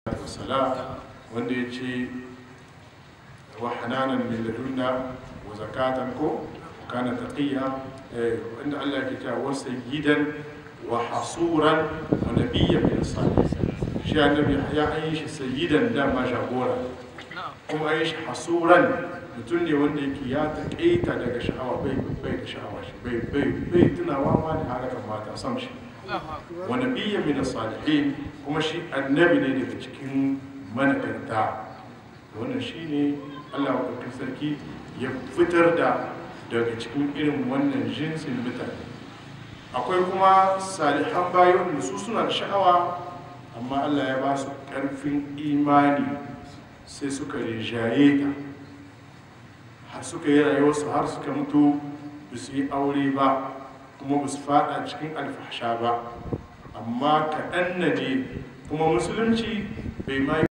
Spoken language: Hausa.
wassalam wanda ya ce wa hananan min ladunna wa zakatan ko kana taqiya inda Allah ke cewa wa sayyidan wa hasuran wa nabiyyan min salihin shi annabi ya yi shi sayyidan da ma jagora kuma yi shi hasuran mutum ne wanda yake ya taƙaita daga sha'awa bai da sha'awa shi bai tunawa ma da harakan mata sam shi wa nabiyyan min salihin kuma shi annabi ne daga cikin managarta wannan shine Allah wa sarki ya fitar da daga cikin irin wannan jinsin mutane. Akwai kuma salihan bayan da su suna da sha'awa amma Allah ya ba su ƙarfin imani sai suka rinjaye ta har suka yi rayuwarsu har suka mutu ba su yi aure ba kuma ba su fada cikin alfahsha ba amma kaɗan na ne kuma musulunci bai ma